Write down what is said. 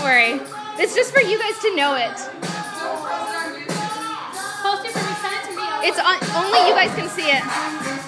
worry. It's just for you guys to know it. Post it for me, send it to me. It's only you guys can see it.